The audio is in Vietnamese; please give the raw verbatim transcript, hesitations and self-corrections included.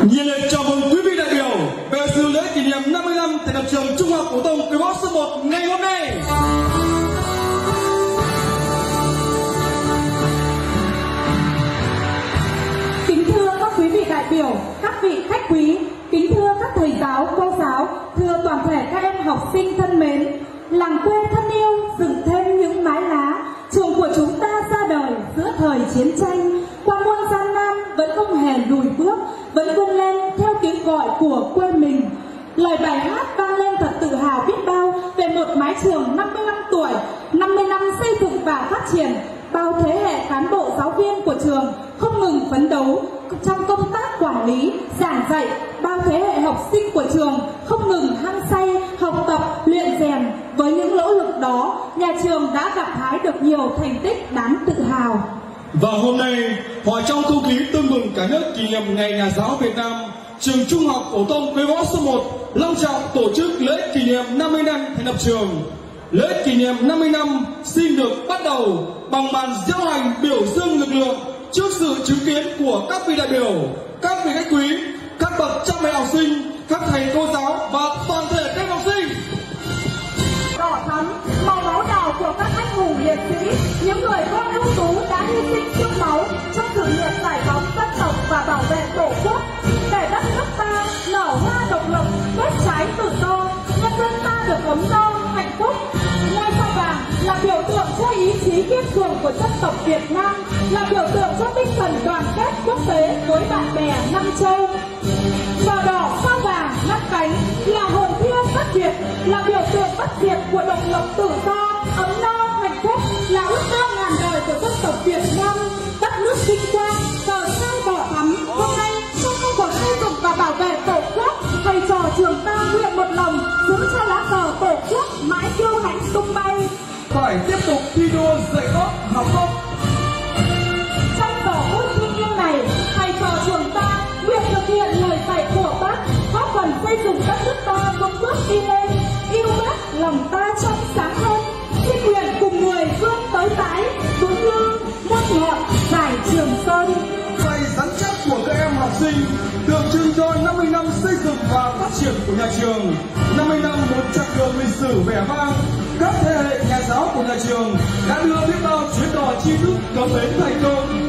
Nhiệt liệt chào mừng quý vị đại biểu về dự lễ kỷ niệm năm mươi năm thành lập trường Trung học phổ thông Quế Võ số một ngày hôm nay. Kính thưa các quý vị đại biểu, các vị khách quý, kính thưa các thầy giáo, cô giáo, thưa toàn thể các em học sinh thân mến, làng quê thân yêu dựng thêm những mái lá, trường của chúng ta ra đời giữa thời chiến tranh, qua muôn gian nan vẫn không hề lùi bước, vẫn vươn lên theo tiếng gọi của quê mình. Lời bài hát vang lên thật tự hào biết bao về một mái trường năm mươi năm tuổi, năm mươi năm xây dựng và phát triển. Bao thế hệ cán bộ giáo viên của trường không ngừng phấn đấu trong công tác quản lý, giảng dạy. Bao thế hệ học sinh của trường không ngừng hăng say học tập, luyện rèn. Với những nỗ lực đó, nhà trường đã gặt hái được nhiều thành tích đáng tự hào. Và hôm nay, hòa trong không khí tưng bừng cả nước kỷ niệm Ngày Nhà giáo Việt Nam, trường Trung học phổ thông Quế Võ số một long trọng tổ chức lễ kỷ niệm năm mươi năm thành lập trường. Lễ kỷ niệm năm mươi năm xin được bắt đầu bằng màn diễu hành biểu dương lực lượng trước sự chứng kiến của các vị đại biểu, các vị khách quý, các bậc cha mẹ học sinh, các thầy cô giáo và toàn thể các em học sinh. Đỏ thắm, màu máu đào của các anh hùng liệt sĩ, những người con ưu tú đã hy sinh xương máu trong sự nghiệp giải phóng dân tộc và bảo vệ tổ quốc, để đất nước ta nở hoa độc lập, kết trái tự do, nhân dân ta được ấm no, hạnh phúc. Ngôi sao vàng là biểu tượng cho ý chí kiên cường của dân tộc Việt Nam, là biểu tượng cho tinh thần đoàn kết quốc tế với bạn bè năm châu. Cờ đỏ sao vàng ngắt cánh là hồn thiêng bất diệt, là biểu tượng bất diệt của độc lập tự do, ấm no, hạnh phúc, là ước mơ ngàn đời của dân tộc Việt Nam. Đất nước vinh quang, cờ sao đỏ thắm. Hôm nay trong công cuộc xây dựng và bảo vệ tổ quốc, thầy trò trường ta nguyện một lòng giữ cho lá cờ tổ quốc mãi kiêu hãnh tung bay. Phải tiếp tục thi đua dạy tốt, học tốt. Trong giờ phút thiêng liêng này, thầy trò trường ta nguyện thực hiện lời dạy của Bác, góp phần xây dựng đất nước ta vững bước đi lên, yêu Bác lòng ta trong sáng hơn. Xin nguyện cùng người vươn tới tái, vững như muôn ngọn giải Trường Sơn. Ngày rắn chắc của các em học sinh tượng trưng cho năm mươi năm xây dựng và phát triển của nhà trường, năm mươi năm một chặng đường lịch sử vẻ vang. Các thế hệ nhà giáo của nhà trường đã đưa biết bao chuyến đò tri thức cập bến thành công.